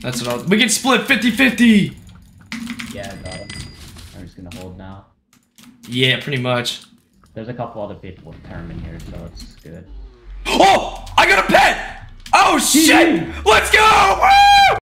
That's what we can split 50-50. Yeah, I got him. I'm just gonna hold now. Yeah, pretty much. There's a couple other people with term in here, so it's good. Oh! I got a pet! Oh shit! Let's go! Woo!